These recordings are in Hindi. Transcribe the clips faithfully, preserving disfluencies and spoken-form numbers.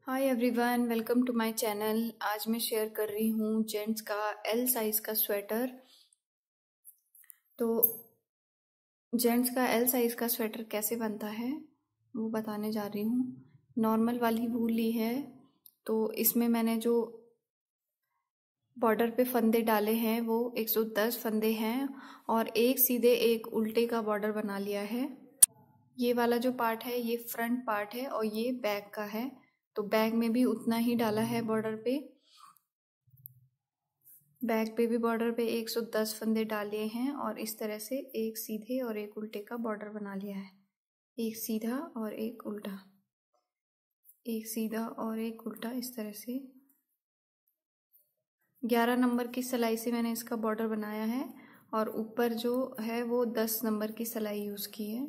Hi everyone, welcome to my channel. आज मैं शेयर कर रही हूँ जेंट्स का एल साइज़ का स्वेटर। तो जेंट्स का एल साइज़ का स्वेटर कैसे बनता है वो बताने जा रही हूँ। नॉर्मल वाली वूल ली है, तो इसमें मैंने जो बॉर्डर पे फंदे डाले हैं वो एक सौ दस फंदे हैं और एक सीधे एक उल्टे का बॉर्डर बना लिया है। ये वाला जो पार्ट है ये फ्रंट पार्ट है और ये बैक का है, तो बैक में भी उतना ही डाला है बॉर्डर पे। बैक पे भी बॉर्डर पे एक सौ दस फंदे डाले हैं और इस तरह से एक सीधे और एक उल्टे का बॉर्डर बना लिया है। एक सीधा और एक उल्टा, एक सीधा और एक उल्टा, इस तरह से ग्यारह नंबर की सिलाई से मैंने इसका बॉर्डर बनाया है और ऊपर जो है वो दस नंबर की सिलाई यूज़ की है।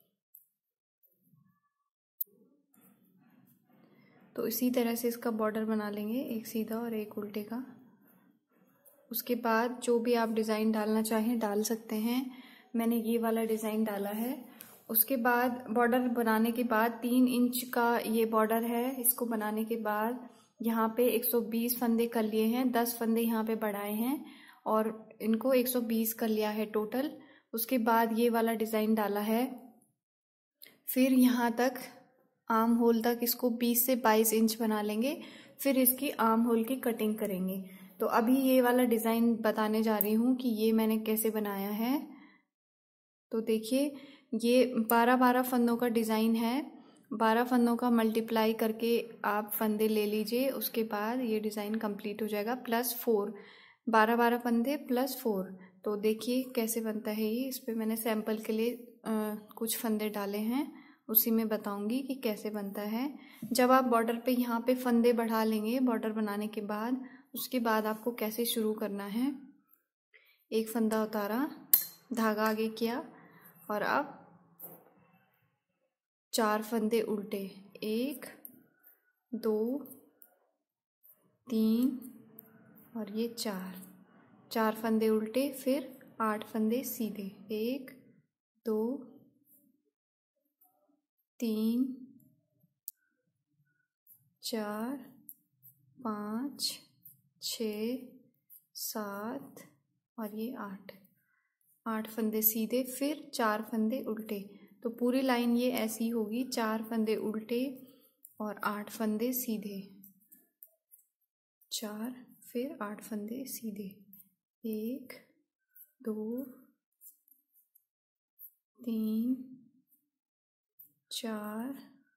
तो इसी तरह से इसका बॉर्डर बना लेंगे, एक सीधा और एक उल्टे का। उसके बाद जो भी आप डिज़ाइन डालना चाहें डाल सकते हैं। मैंने ये वाला डिज़ाइन डाला है। उसके बाद बॉर्डर बनाने के बाद तीन इंच का ये बॉर्डर है। इसको बनाने के बाद यहाँ पे एक सौ बीस फंदे कर लिए हैं, दस फंदे यहाँ पे बढ़ाए हैं और इनको एक सौ बीस कर लिया है टोटल। उसके बाद ये वाला डिज़ाइन डाला है। फिर यहाँ तक आर्म होल तक इसको बीस से बाईस इंच बना लेंगे। फिर इसकी आर्म होल की कटिंग करेंगे। तो अभी ये वाला डिज़ाइन बताने जा रही हूँ कि ये मैंने कैसे बनाया है। तो देखिए, ये बारह बारह फंदों का डिज़ाइन है। बारह फंदों का मल्टीप्लाई करके आप फंदे ले लीजिए, उसके बाद ये डिज़ाइन कंप्लीट हो जाएगा। प्लस फोर, बारह बारह फंदे प्लस फोर। तो देखिए कैसे बनता है ये। इस पर मैंने सैम्पल के लिए आ, कुछ फंदे डाले हैं, उसी में बताऊंगी कि कैसे बनता है। जब आप बॉर्डर पे यहाँ पे फंदे बढ़ा लेंगे बॉर्डर बनाने के बाद, उसके बाद आपको कैसे शुरू करना है। एक फंदा उतारा, धागा आगे किया और अब चार फंदे उल्टे, एक दो तीन और ये चार, चार फंदे उल्टे। फिर आठ फंदे सीधे, एक दो तीन चार पाँच छ सात और ये आठ, आठ फंदे सीधे, फिर चार फंदे उल्टे। तो पूरी लाइन ये ऐसी होगी, चार फंदे उल्टे और आठ फंदे सीधे, चार फिर आठ फंदे सीधे, एक दो तीन चार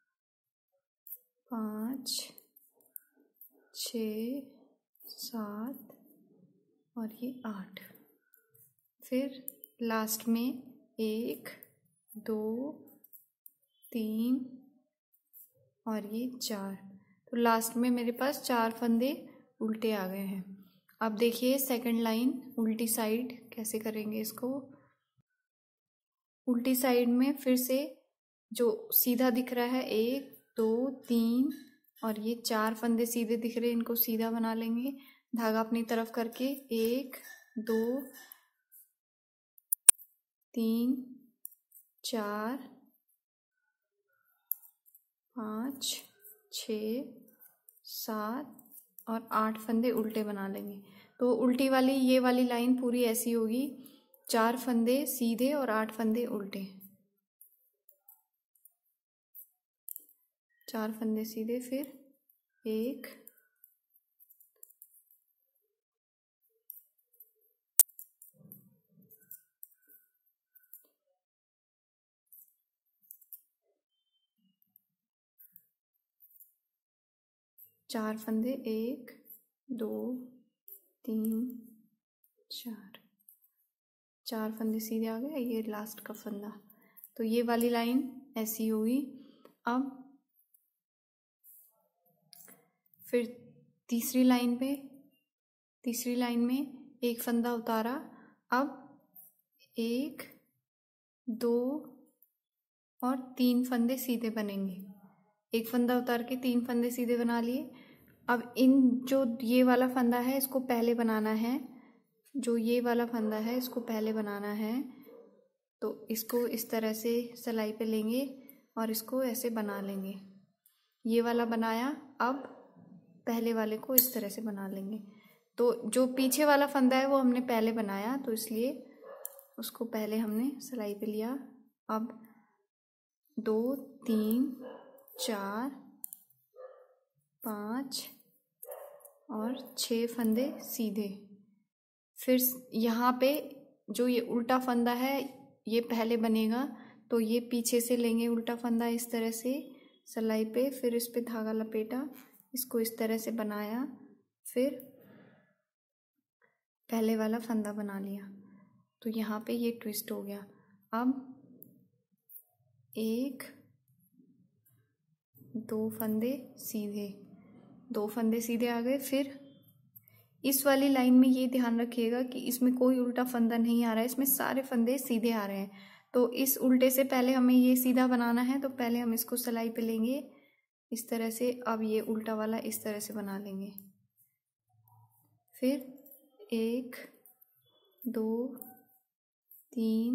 पाँच छ सात और ये आठ। फिर लास्ट में एक दो तीन और ये चार। तो लास्ट में मेरे पास चार फंदे उल्टे आ गए हैं। अब देखिए सेकंड लाइन उल्टी साइड कैसे करेंगे इसको। उल्टी साइड में फिर से जो सीधा दिख रहा है, एक दो तीन और ये चार फंदे सीधे दिख रहे हैं, इनको सीधा बना लेंगे धागा अपनी तरफ करके। एक दो तीन चार पाँच छ सात और आठ फंदे उल्टे बना लेंगे। तो उल्टी वाली ये वाली लाइन पूरी ऐसी होगी, चार फंदे सीधे और आठ फंदे उल्टे, चार फंदे सीधे, फिर एक चार फंदे, एक दो तीन चार, चार फंदे सीधे आ गए, ये लास्ट का फंदा। तो ये वाली लाइन ऐसी होगी। अब फिर तीसरी लाइन पे, तीसरी लाइन में एक फंदा उतारा, अब एक दो और तीन फंदे सीधे बनेंगे। एक फंदा उतार के तीन फंदे सीधे बना लिए। अब इन जो ये वाला फंदा है इसको पहले बनाना है, जो ये वाला फंदा है इसको पहले बनाना है। तो इसको इस तरह से सिलाई पे लेंगे और इसको ऐसे बना लेंगे। ये वाला बनाया, अब पहले वाले को इस तरह से बना लेंगे। तो जो पीछे वाला फंदा है वो हमने पहले बनाया, तो इसलिए उसको पहले हमने सिलाई पे लिया। अब दो, तीन, चार, पाँच और छः फंदे सीधे। फिर यहाँ पे जो ये उल्टा फंदा है ये पहले बनेगा, तो ये पीछे से लेंगे उल्टा फंदा इस तरह से सिलाई पे, फिर इस पे धागा लपेटा, इसको इस तरह से बनाया, फिर पहले वाला फंदा बना लिया। तो यहाँ पे ये ट्विस्ट हो गया। अब एक, दो फंदे सीधे, दो फंदे सीधे आ गए। फिर इस वाली लाइन में ये ध्यान रखिएगा कि इसमें कोई उल्टा फंदा नहीं आ रहा है, इसमें सारे फंदे सीधे आ रहे हैं। तो इस उल्टे से पहले हमें ये सीधा बनाना है, तो पहले हम इसको सिलाई पे लेंगे इस तरह से। अब ये उल्टा वाला इस तरह से बना लेंगे। फिर एक, दो, तीन,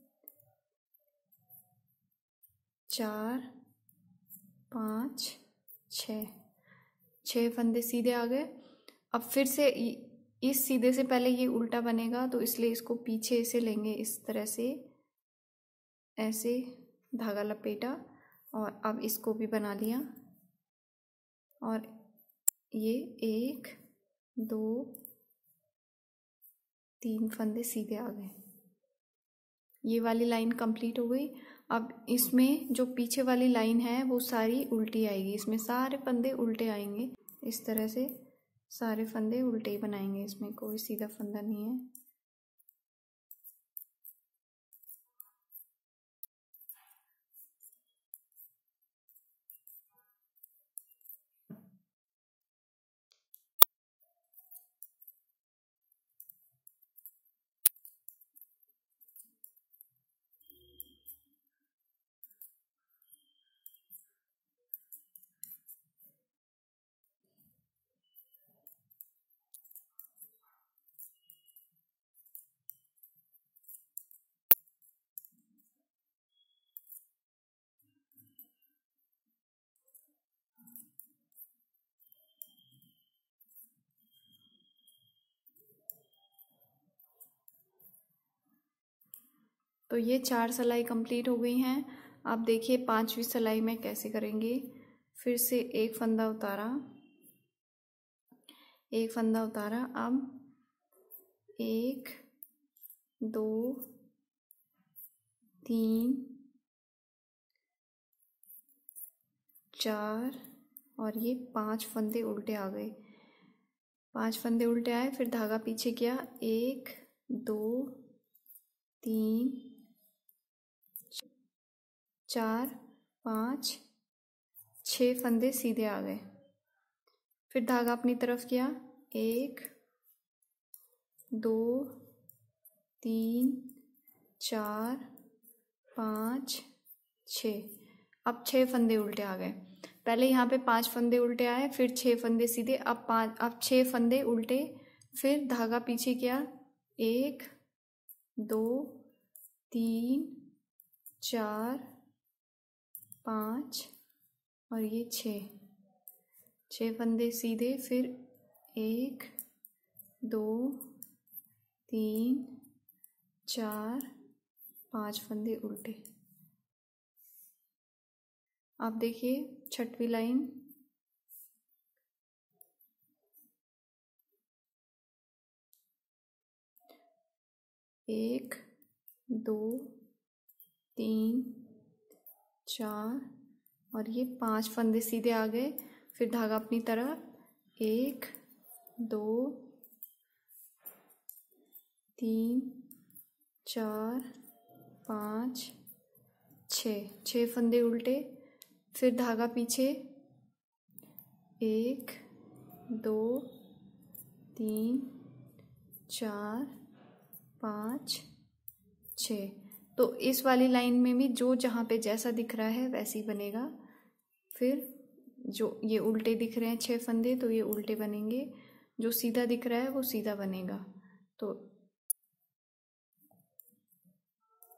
चार, पाँच, छः, छः फंदे सीधे आ गए। अब फिर से इस सीधे से पहले ये उल्टा बनेगा, तो इसलिए इसको पीछे से लेंगे इस तरह से, ऐसे धागा लपेटा और अब इसको भी बना लिया। और ये एक, दो, तीन फंदे सीधे आ गए। ये वाली लाइन कंप्लीट हो गई। अब इसमें जो पीछे वाली लाइन है वो सारी उल्टी आएगी, इसमें सारे फंदे उल्टे आएंगे। इस तरह से सारे फंदे उल्टे ही बनाएंगे, इसमें कोई सीधा फंदा नहीं है। तो ये चार सिलाई कंप्लीट हो गई हैं। अब देखिए पांचवी सिलाई में कैसे करेंगे। फिर से एक फंदा उतारा, एक फंदा उतारा। अब एक, दो, तीन, चार और ये पांच फंदे उल्टे आ गए। पांच फंदे उल्टे आए, फिर धागा पीछे किया, एक, दो, तीन, चार, पाँच, छः फंदे सीधे आ गए। फिर धागा अपनी तरफ किया, एक, दो, तीन, चार, पाँच, छः। अब छः फंदे उल्टे आ गए। पहले यहाँ पे पांच फंदे उल्टे आए, फिर छः फंदे सीधे, अब पाँच, अब छः फंदे उल्टे। फिर धागा पीछे किया, एक, दो, तीन, चार, पाँच और ये छः, छः फंदे सीधे। फिर एक, दो, तीन, चार, पाँच फंदे उल्टे। आप देखिए छठवीं लाइन, एक, दो, तीन, चार और ये पांच फंदे सीधे आ गए। फिर धागा अपनी तरफ, एक, दो, तीन, चार, पाँच, छः, छः फंदे उल्टे। फिर धागा पीछे, एक, दो, तीन, चार, पाँच, छः। तो इस वाली लाइन में भी जो जहाँ पे जैसा दिख रहा है वैसे ही बनेगा। फिर जो ये उल्टे दिख रहे हैं छः फंदे, तो ये उल्टे बनेंगे। जो सीधा दिख रहा है वो सीधा बनेगा। तो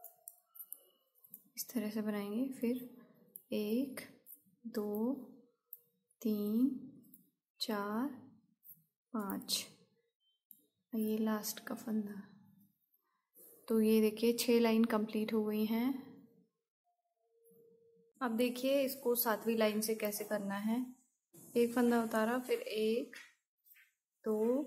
इस तरह से बनाएंगे। फिर एक, दो, तीन, चार, पाँच, ये लास्ट का फंदा। तो ये देखिए छह लाइन कंप्लीट हो गई हैं। अब देखिए इसको सातवीं लाइन से कैसे करना है। एक फंदा उतारा, फिर एक, दो,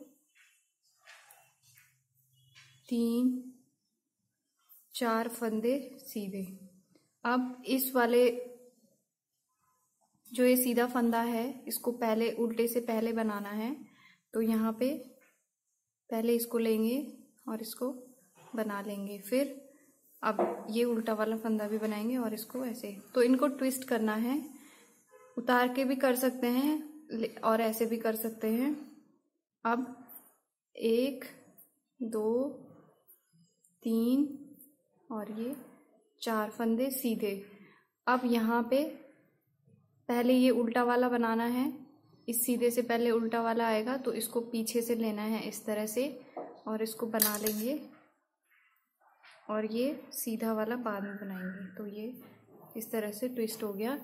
तीन, चार फंदे सीधे। अब इस वाले जो ये सीधा फंदा है इसको पहले उल्टे से पहले बनाना है। तो यहाँ पे पहले इसको लेंगे और इसको बना लेंगे, फिर अब ये उल्टा वाला फंदा भी बनाएंगे और इसको ऐसे। तो इनको ट्विस्ट करना है, उतार के भी कर सकते हैं और ऐसे भी कर सकते हैं। अब एक, दो, तीन और ये चार फंदे सीधे। अब यहाँ पे पहले ये उल्टा वाला बनाना है, इस सीधे से पहले उल्टा वाला आएगा तो इसको पीछे से लेना है इस तरह से और इसको बना लेंगे और ये सीधा वाला बाद में बनाएंगे। तो ये इस तरह से ट्विस्ट हो गया।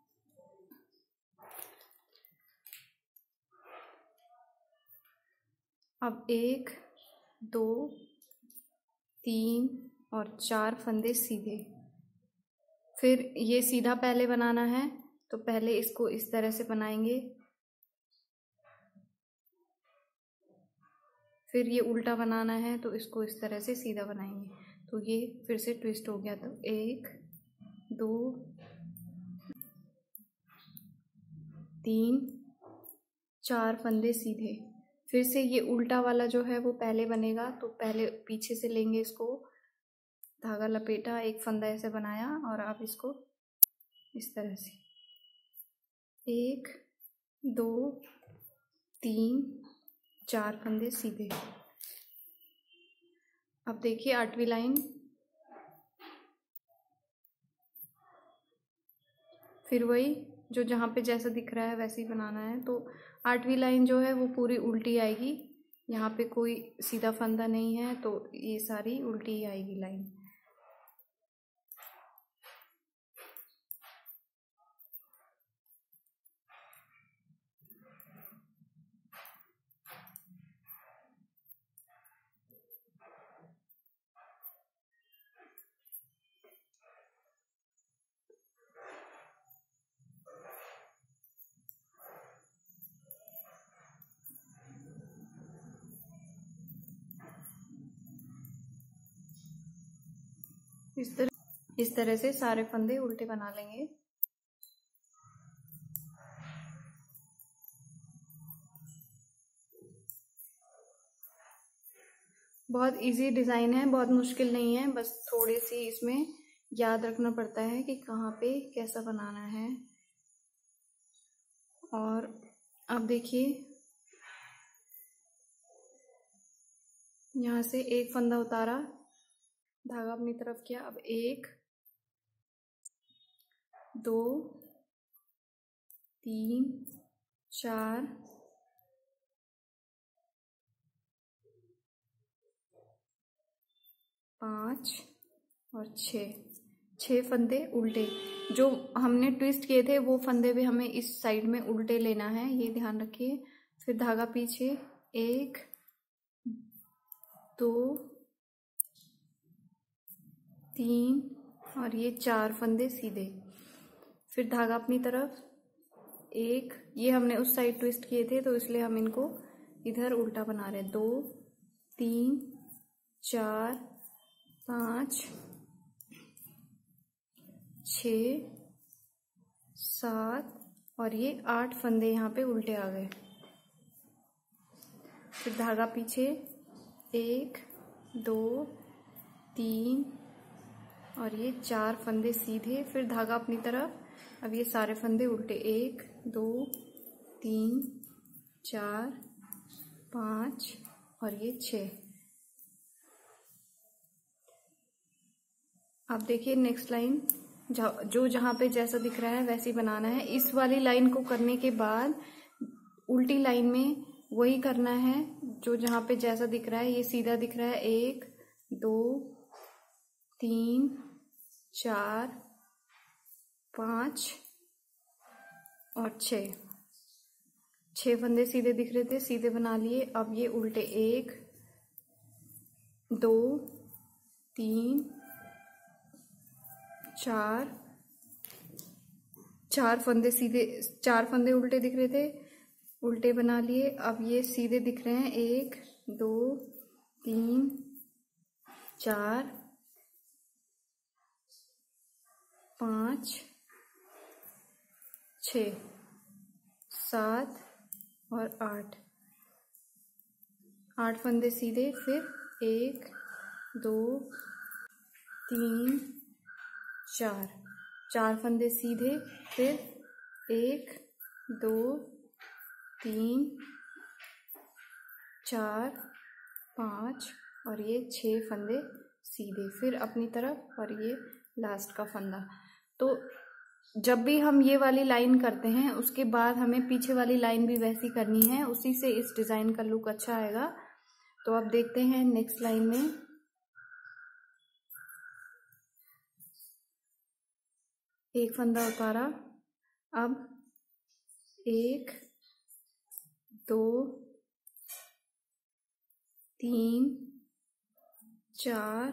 अब एक, दो, तीन और चार फंदे सीधे। फिर ये सीधा पहले बनाना है तो पहले इसको इस तरह से बनाएंगे, फिर ये उल्टा बनाना है तो इसको इस तरह से सीधा बनाएंगे। तो ये फिर से ट्विस्ट हो गया। तो एक, दो, तीन, चार फंदे सीधे। फिर से ये उल्टा वाला जो है वो पहले बनेगा तो पहले पीछे से लेंगे इसको, धागा लपेटा, एक फंदा ऐसे बनाया और आप इसको इस तरह से एक, दो, तीन, चार फंदे सीधे। अब देखिए आठवीं लाइन, फिर वही जो जहाँ पे जैसा दिख रहा है वैसे ही बनाना है। तो आठवीं लाइन जो है वो पूरी उल्टी आएगी, यहाँ पे कोई सीधा फंदा नहीं है तो ये सारी उल्टी ही आएगी लाइन। इस तरह इस तरह से सारे फंदे उल्टे बना लेंगे। बहुत इजी डिज़ाइन है, बहुत मुश्किल नहीं है, बस थोड़ी सी इसमें याद रखना पड़ता है कि कहाँ पे कैसा बनाना है। और अब देखिए यहाँ से एक फंदा उतारा, धागा अपनी तरफ किया। अब एक, दो, तीन, चार, पाँच और छः, छः फंदे उल्टे। जो हमने ट्विस्ट किए थे वो फंदे भी हमें इस साइड में उल्टे लेना है, ये ध्यान रखिए। फिर धागा पीछे, एक, दो, तीन और ये चार फंदे सीधे। फिर धागा अपनी तरफ, एक, ये हमने उस साइड ट्विस्ट किए थे तो इसलिए हम इनको इधर उल्टा बना रहे हैं। दो, तीन, चार, पाँच, छ, सात और ये आठ फंदे यहाँ पे उल्टे आ गए। फिर धागा पीछे, एक, दो, तीन और ये चार फंदे सीधे। फिर धागा अपनी तरफ, अब ये सारे फंदे उल्टे, एक, दो, तीन, चार, पाँच और ये छः। अब देखिए नेक्स्ट लाइन, जो जहाँ पे जैसा दिख रहा है वैसे ही बनाना है। इस वाली लाइन को करने के बाद उल्टी लाइन में वही करना है जो जहाँ पे जैसा दिख रहा है। ये सीधा दिख रहा है, एक, दो, तीन, चार, पाँच और छः। छह फंदे सीधे दिख रहे थे, सीधे बना लिए। अब ये उल्टे एक दो तीन चार, चार फंदे सीधे, चार फंदे उल्टे दिख रहे थे, उल्टे बना लिए। अब ये सीधे दिख रहे हैं, एक दो तीन चार पाँच छ सात और आठ, आठ फंदे सीधे। फिर एक दो तीन चार, चार फंदे सीधे। फिर एक दो तीन चार पाँच और ये छह फंदे सीधे। फिर अपनी तरफ और ये लास्ट का फंदा। तो जब भी हम ये वाली लाइन करते हैं उसके बाद हमें पीछे वाली लाइन भी वैसी करनी है, उसी से इस डिजाइन का लुक अच्छा आएगा। तो अब देखते हैं नेक्स्ट लाइन में। एक फंदा उतारा, अब एक दो तीन चार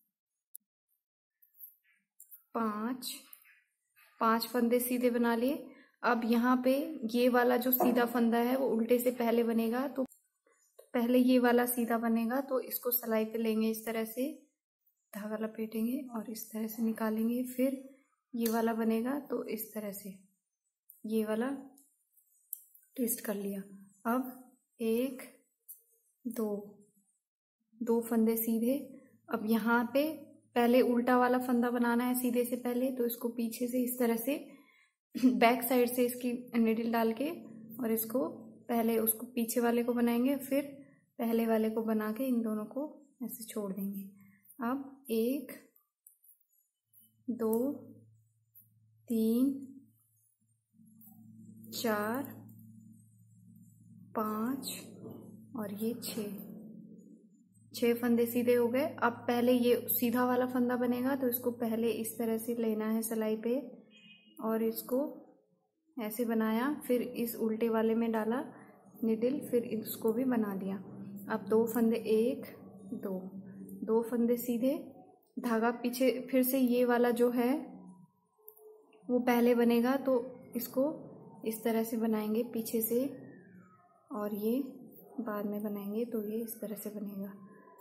पाँच, पांच फंदे सीधे बना लिए। अब यहाँ पे ये वाला जो सीधा फंदा है वो उल्टे से पहले बनेगा, तो पहले ये वाला सीधा बनेगा, तो इसको सिलाई पे लेंगे, इस तरह से धागा लपेटेंगे और इस तरह से निकालेंगे। फिर ये वाला बनेगा, तो इस तरह से ये वाला ट्विस्ट कर लिया। अब एक दो, दो फंदे सीधे। अब यहाँ पे पहले उल्टा वाला फंदा बनाना है सीधे से पहले, तो इसको पीछे से इस तरह से बैक साइड से इसकी निडल डाल के और इसको पहले उसको पीछे वाले को बनाएंगे, फिर पहले वाले को बना के इन दोनों को ऐसे छोड़ देंगे। अब एक दो तीन चार पाँच और ये छः, छह फंदे सीधे हो गए। अब पहले ये सीधा वाला फंदा बनेगा, तो इसको पहले इस तरह से लेना है सिलाई पे और इसको ऐसे बनाया। फिर इस उल्टे वाले में डाला निडल, फिर इसको भी बना दिया। अब दो फंदे, एक दो, दो फंदे सीधे, धागा पीछे, फिर से ये वाला जो है वो पहले बनेगा, तो इसको इस तरह से बनाएंगे पीछे से और ये बाद में बनाएंगे, तो ये इस तरह से बनेगा।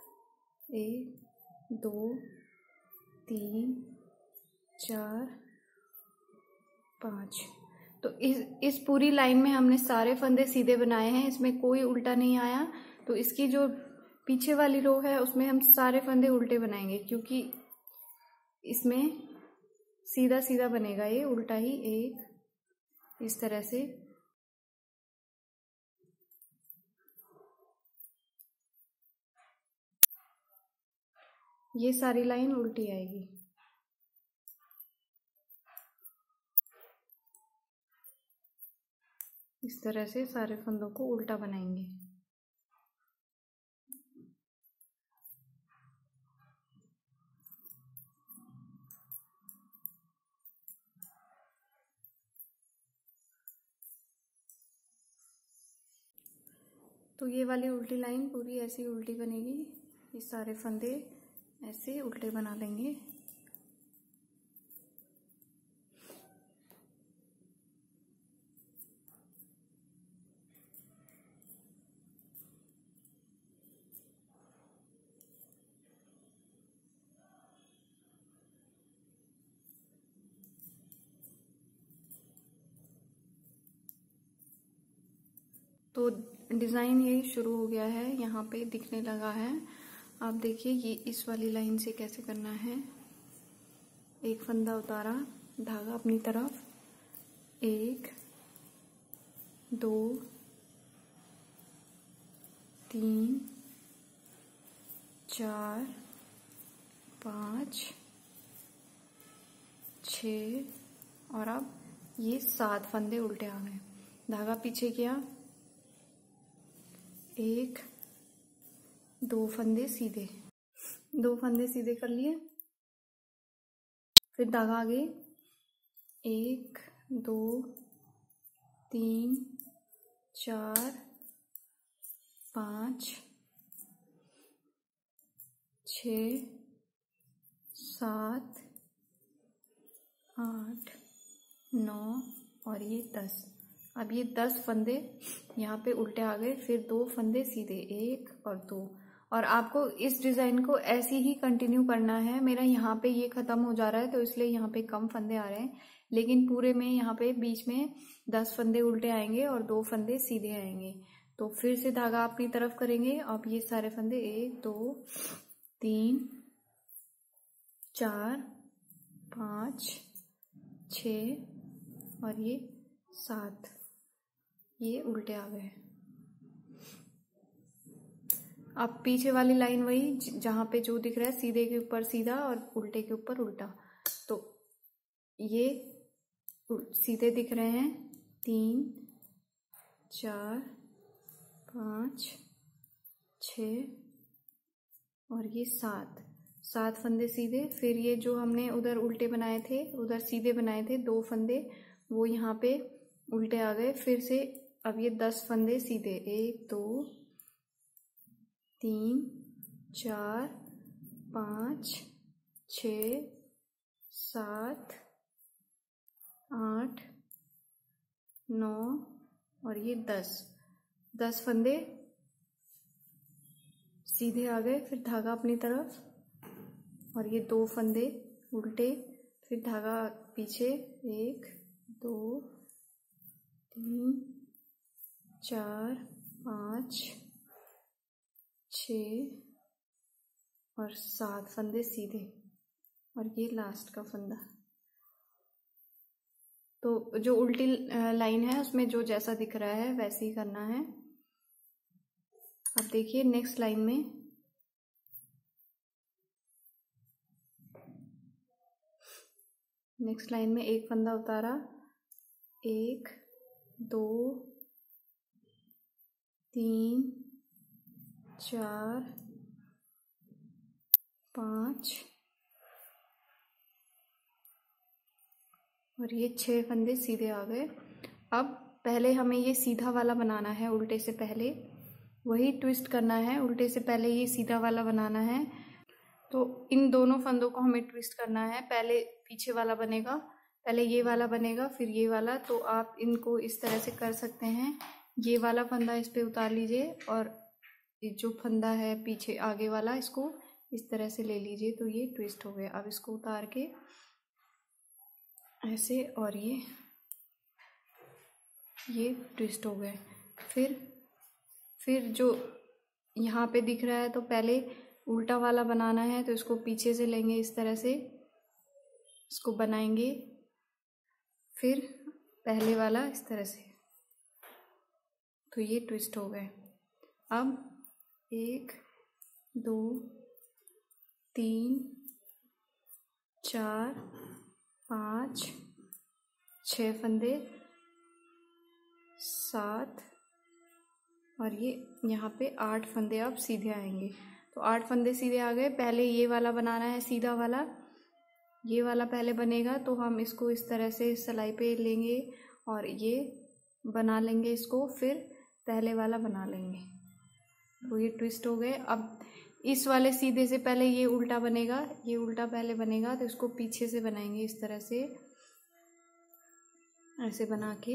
एक दो तीन चार पाँच। तो इस इस पूरी लाइन में हमने सारे फंदे सीधे बनाए हैं, इसमें कोई उल्टा नहीं आया। तो इसकी जो पीछे वाली रो है उसमें हम सारे फंदे उल्टे बनाएंगे, क्योंकि इसमें सीधा सीधा बनेगा, ये उल्टा ही एक इस तरह से। ये सारी लाइन उल्टी आएगी। इस तरह से सारे फंदों को उल्टा बनाएंगे। तो ये वाली उल्टी लाइन पूरी ऐसी उल्टी बनेगी। ये सारे फंदे ऐसे उल्टे बना लेंगे। तो डिज़ाइन ये शुरू हो गया है, यहाँ पे दिखने लगा है। आप देखिए ये इस वाली लाइन से कैसे करना है। एक फंदा उतारा, धागा अपनी तरफ, एक दो तीन चार पाँच छः और अब ये सात फंदे उल्टे आ गए। धागा पीछे किया, एक दो फंदे सीधे, दो फंदे सीधे कर लिए। फिर धागा आगे, एक दो तीन चार, पाँच, छ, सात, आठ, नौ और ये दस। अब ये दस फंदे यहाँ पे उल्टे आ गए, फिर दो फंदे सीधे, एक और दो। और आपको इस डिजाइन को ऐसे ही कंटिन्यू करना है। मेरा यहाँ पे ये खत्म हो जा रहा है तो इसलिए यहाँ पे कम फंदे आ रहे हैं, लेकिन पूरे में यहाँ पे बीच में दस फंदे उल्टे आएंगे और दो फंदे सीधे आएंगे। तो फिर से धागा अपनी तरफ करेंगे। अब ये सारे फंदे एक, दो, तीन, चार, पाँच, छ और ये सात, ये उल्टे आ गए। अब पीछे वाली लाइन वही, जहां पे जो दिख रहा है सीधे के ऊपर सीधा और उल्टे के ऊपर उल्टा। तो ये सीधे दिख रहे हैं, तीन, चार, पाँच, छ और ये सात, सात फंदे सीधे। फिर ये जो हमने उधर उल्टे बनाए थे, उधर सीधे बनाए थे दो फंदे, वो यहाँ पे उल्टे आ गए। फिर से अब ये दस फंदे सीधे, एक, दो, तीन, चार, पाँच, छ, सात, आठ, नौ और ये दस, दस फंदे सीधे आ गए। फिर धागा अपनी तरफ और ये दो फंदे उल्टे, फिर धागा पीछे, एक, दो, तीन, चार, पाँच, छ और सात फंदे सीधे और ये लास्ट का फंदा। तो जो उल्टी लाइन है उसमें जो जैसा दिख रहा है वैसे ही करना है। अब देखिए नेक्स्ट लाइन में नेक्स्ट लाइन में एक फंदा उतारा, एक, दो, तीन, चार, पाँच और ये छह फंदे सीधे आ गए। अब पहले हमें ये सीधा वाला बनाना है, उल्टे से पहले वही ट्विस्ट करना है। उल्टे से पहले ये सीधा वाला बनाना है। तो इन दोनों फंदों को हमें ट्विस्ट करना है। पहले पीछे वाला बनेगा, पहले ये वाला बनेगा, फिर ये वाला। तो आप इनको इस तरह से कर सकते हैं। ये वाला फंदा इस पे उतार लीजिए और जो फंदा है पीछे आगे वाला, इसको इस तरह से ले लीजिए। तो ये ट्विस्ट हो गया। अब इसको उतार के ऐसे और ये ये ट्विस्ट हो गए। फिर फिर जो यहाँ पे दिख रहा है, तो पहले उल्टा वाला बनाना है। तो इसको पीछे से लेंगे, इस तरह से इसको बनाएंगे, फिर पहले वाला इस तरह से। तो ये ट्विस्ट हो गए। अब एक, दो, तीन, चार, पाँच, छः फंदे, सात और ये यहाँ पे आठ फंदे अब सीधे आएंगे। तो आठ फंदे सीधे आ गए। पहले ये वाला बनाना है, सीधा वाला, ये वाला पहले बनेगा। तो हम इसको इस तरह से सिलाई पे लेंगे और ये बना लेंगे इसको, फिर पहले वाला बना लेंगे। तो ये ट्विस्ट हो गए। अब इस वाले सीधे से पहले ये उल्टा बनेगा, ये उल्टा पहले बनेगा। तो इसको पीछे से बनाएंगे इस तरह से, ऐसे बना के।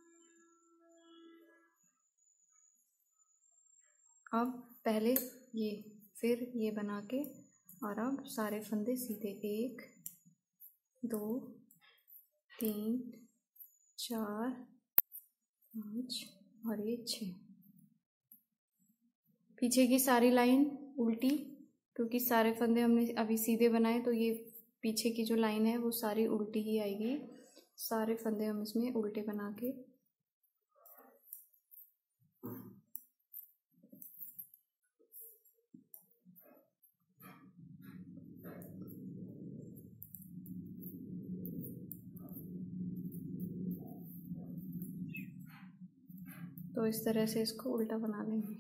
अब पहले ये, फिर ये बना के, और अब सारे फंदे सीधे, एक, दो, तीन, चार, पाँच और ये छः। पीछे की सारी लाइन उल्टी, क्योंकि सारे फंदे हमने अभी सीधे बनाए, तो ये पीछे की जो लाइन है वो सारी उल्टी ही आएगी। सारे फंदे हम इसमें उल्टे बना के, तो इस तरह से इसको उल्टा बना लेंगे।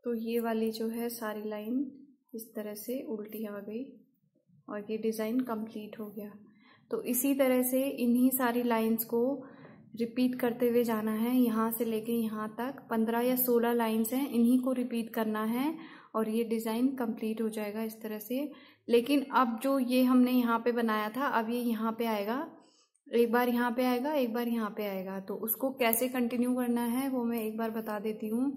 तो ये वाली जो है सारी लाइन इस तरह से उल्टी आ गई और ये डिज़ाइन कंप्लीट हो गया। तो इसी तरह से इन्हीं सारी लाइंस को रिपीट करते हुए जाना है, यहाँ से लेके यहाँ तक पंद्रह या सोलह लाइंस हैं, इन्हीं को रिपीट करना है और ये डिज़ाइन कंप्लीट हो जाएगा इस तरह से। लेकिन अब जो ये हमने यहाँ पे बनाया था, अब ये यहाँ पे आएगा, एक बार यहाँ पे आएगा, एक बार यहाँ पे आएगा। तो उसको कैसे कंटिन्यू करना है वो मैं एक बार बता देती हूँ।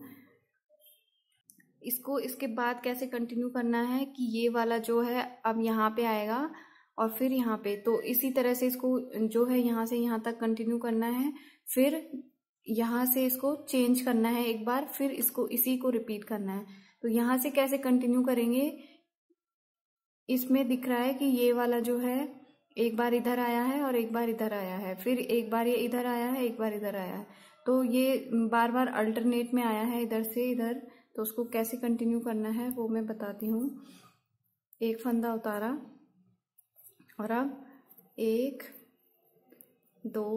इसको इसके बाद कैसे कंटिन्यू करना है कि ये वाला जो है अब यहाँ पे आएगा और फिर यहाँ पे, तो इसी तरह से इसको जो है यहाँ से यहाँ तक कंटिन्यू करना है, फिर यहाँ से इसको चेंज करना है एक बार, फिर इसको इसी को रिपीट करना है। तो यहाँ से कैसे कंटिन्यू करेंगे, इसमें दिख रहा है कि ये वाला जो है एक बार इधर आया है और एक बार इधर आया है, फिर एक बार ये इधर आया है, एक बार इधर आया है, तो ये बार बार अल्टरनेट में आया है इधर से इधर। तो उसको कैसे कंटिन्यू करना है वो मैं बताती हूँ। एक फंदा उतारा और अब एक दो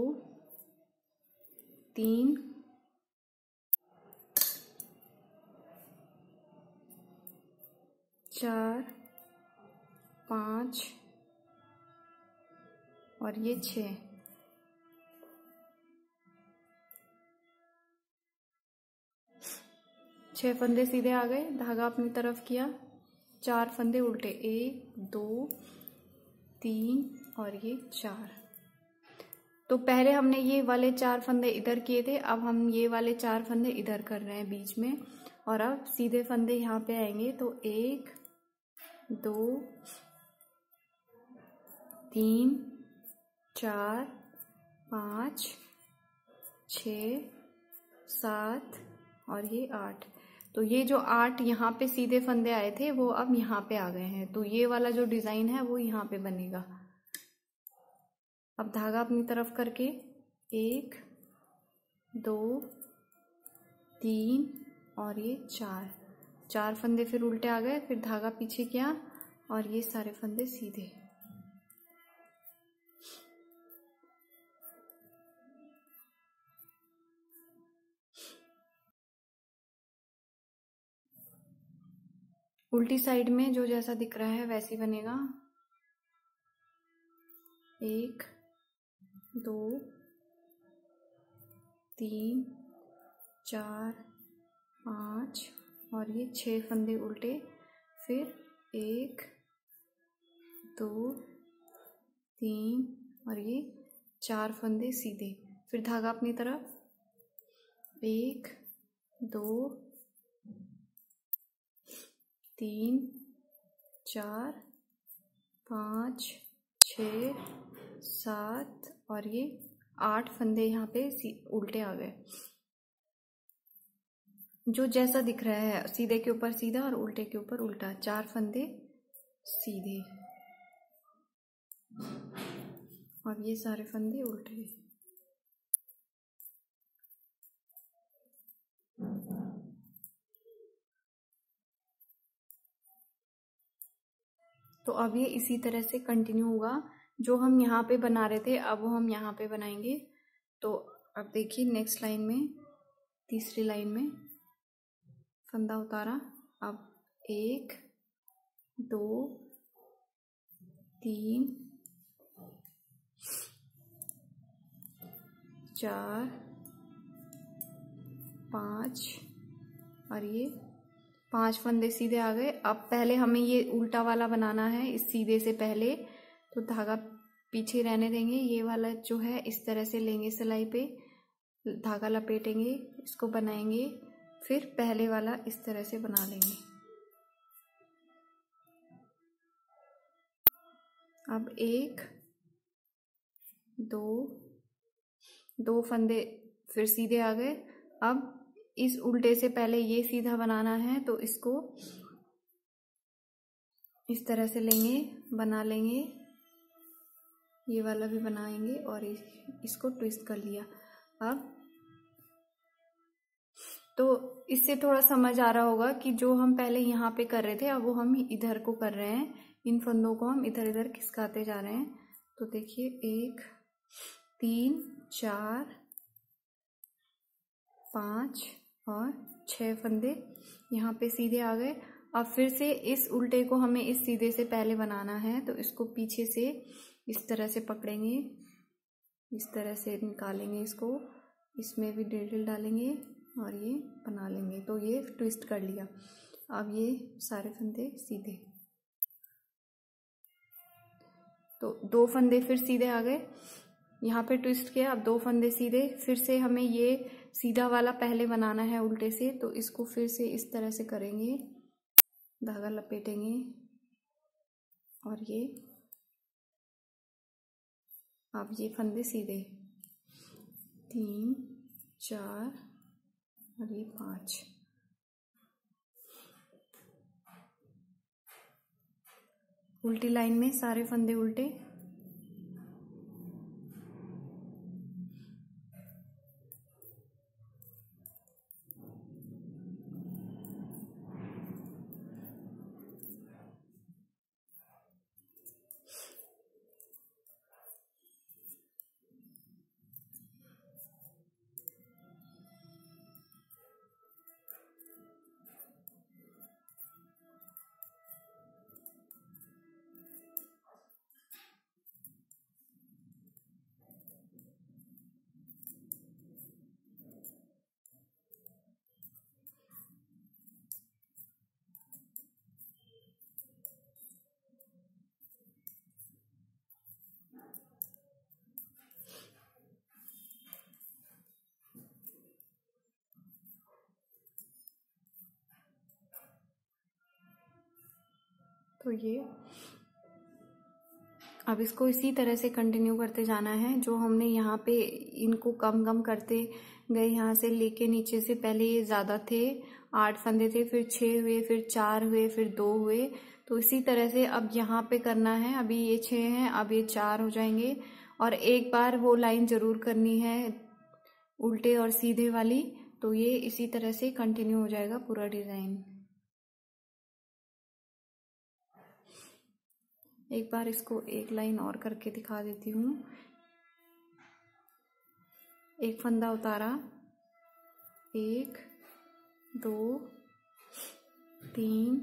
तीन चार पाँच और ये छः, छह फंदे सीधे आ गए, धागा अपनी तरफ किया, चार फंदे उल्टे, एक दो तीन और ये चार। तो पहले हमने ये वाले चार फंदे इधर किए थे, अब हम ये वाले चार फंदे इधर कर रहे हैं बीच में, और अब सीधे फंदे यहाँ पे आएंगे। तो एक दो तीन चार पाँच छ सात और ये आठ। तो ये जो आठ यहाँ पे सीधे फंदे आए थे वो अब यहाँ पे आ गए हैं, तो ये वाला जो डिजाइन है वो यहाँ पे बनेगा। अब धागा अपनी तरफ करके एक दो तीन और ये चार, चार फंदे फिर उल्टे आ गए, फिर धागा पीछे किया और ये सारे फंदे सीधे। उल्टी साइड में जो जैसा दिख रहा है वैसे बनेगा। एक दो तीन चार पाँच और ये छह फंदे उल्टे, फिर एक दो तीन और ये चार फंदे सीधे, फिर धागा अपनी तरफ, एक दो तीन चार पाँच छ सात और ये आठ फंदे यहाँ पे उल्टे आ गए। जो जैसा दिख रहा है, सीधे के ऊपर सीधा और उल्टे के ऊपर उल्टा, चार फंदे सीधे और ये सारे फंदे उल्टे। तो अब ये इसी तरह से कंटिन्यू होगा। जो हम यहाँ पे बना रहे थे अब वो हम यहाँ पे बनाएंगे। तो अब देखिए नेक्स्ट लाइन में, तीसरी लाइन में फंदा उतारा, अब एक दो तीन चार पाँच और ये पांच फंदे सीधे आ गए। अब पहले हमें ये उल्टा वाला बनाना है इस सीधे से पहले, तो धागा पीछे रहने देंगे, ये वाला जो है इस तरह से लेंगे, सिलाई पे धागा लपेटेंगे, इसको बनाएंगे, फिर पहले वाला इस तरह से बना लेंगे। अब एक दो दो फंदे फिर सीधे आ गए। अब इस उल्टे से पहले ये सीधा बनाना है, तो इसको इस तरह से लेंगे, बना लेंगे, ये वाला भी बनाएंगे और इसको ट्विस्ट कर लिया। अब तो इससे थोड़ा समझ आ रहा होगा कि जो हम पहले यहाँ पे कर रहे थे अब वो हम इधर को कर रहे हैं, इन फंदों को हम इधर इधर खिसकाते जा रहे हैं। तो देखिए एक तीन चार पाँच और छह फंदे यहाँ पे सीधे आ गए। अब फिर से इस उल्टे को हमें इस सीधे से पहले बनाना है, तो इसको पीछे से इस तरह से पकड़ेंगे, इस तरह से निकालेंगे इसको, इसमें भी नीडल डालेंगे और ये बना लेंगे। तो ये ट्विस्ट कर लिया। अब ये सारे फंदे सीधे, तो दो फंदे फिर सीधे आ गए, यहाँ पे ट्विस्ट किया। अब दो फंदे सीधे, फिर से हमें ये सीधा वाला पहले बनाना है उल्टे से, तो इसको फिर से इस तरह से करेंगे, धागा लपेटेंगे और ये अब ये फंदे सीधे, तीन चार और ये पांच। उल्टी लाइन में सारे फंदे उल्टे, तो ये अब इसको इसी तरह से कंटिन्यू करते जाना है। जो हमने यहाँ पे इनको कम कम करते गए, यहाँ से लेके नीचे से, पहले ये ज़्यादा थे, आठ फंदे थे, फिर छः हुए, फिर चार हुए, फिर दो हुए। तो इसी तरह से अब यहाँ पे करना है। अभी ये छः हैं, अब ये चार हो जाएंगे। और एक बार वो लाइन ज़रूर करनी है उल्टे और सीधे वाली। तो ये इसी तरह से कंटिन्यू हो जाएगा पूरा डिज़ाइन। एक बार इसको एक लाइन और करके दिखा देती हूँ। एक फंदा उतारा, एक दो तीन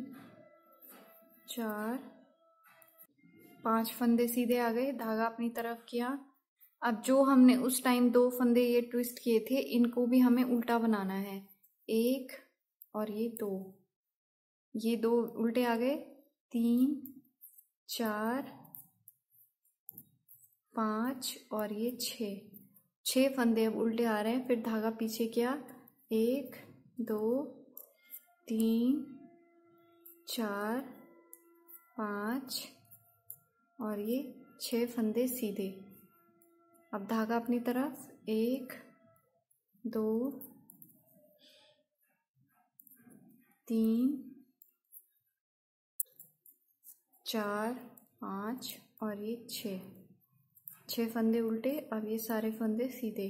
चार पांच फंदे सीधे आ गए, धागा अपनी तरफ किया। अब जो हमने उस टाइम दो फंदे ये ट्विस्ट किए थे, इनको भी हमें उल्टा बनाना है। एक और ये दो, ये दो उल्टे आ गए, तीन चार पाँच और ये छः, छः फंदे अब उल्टे आ रहे हैं। फिर धागा पीछे किया, एक दो तीन चार पाँच और ये छः फंदे सीधे। अब धागा अपनी तरफ, एक दो तीन चार पाँच और ये छः, छः फंदे उल्टे। अब ये सारे फंदे सीधे।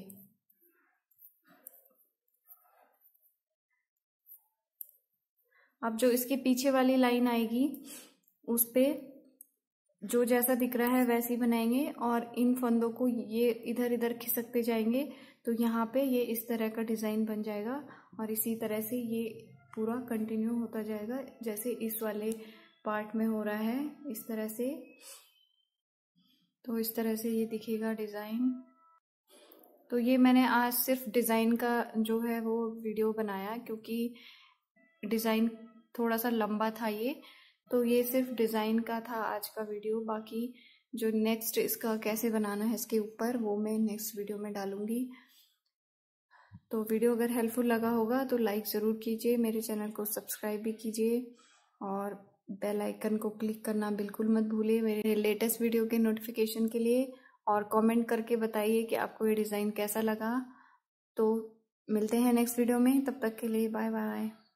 अब जो इसके पीछे वाली लाइन आएगी उस पे जो जैसा दिख रहा है वैसे ही बनाएंगे और इन फंदों को ये इधर इधर खिसकते जाएंगे। तो यहाँ पे ये इस तरह का डिज़ाइन बन जाएगा और इसी तरह से ये पूरा कंटिन्यू होता जाएगा जैसे इस वाले पार्ट में हो रहा है, इस तरह से। तो इस तरह से ये दिखेगा डिज़ाइन। तो ये मैंने आज सिर्फ डिज़ाइन का जो है वो वीडियो बनाया क्योंकि डिज़ाइन थोड़ा सा लंबा था ये, तो ये सिर्फ डिज़ाइन का था आज का वीडियो। बाकी जो नेक्स्ट इसका कैसे बनाना है इसके ऊपर वो मैं नेक्स्ट वीडियो में डालूंगी। तो वीडियो अगर हेल्पफुल लगा होगा तो लाइक ज़रूर कीजिए, मेरे चैनल को सब्सक्राइब भी कीजिए और बेल आइकन को क्लिक करना बिल्कुल मत भूलिए मेरे लेटेस्ट वीडियो के नोटिफिकेशन के लिए। और कमेंट करके बताइए कि आपको ये डिज़ाइन कैसा लगा। तो मिलते हैं नेक्स्ट वीडियो में, तब तक के लिए बाय बाय।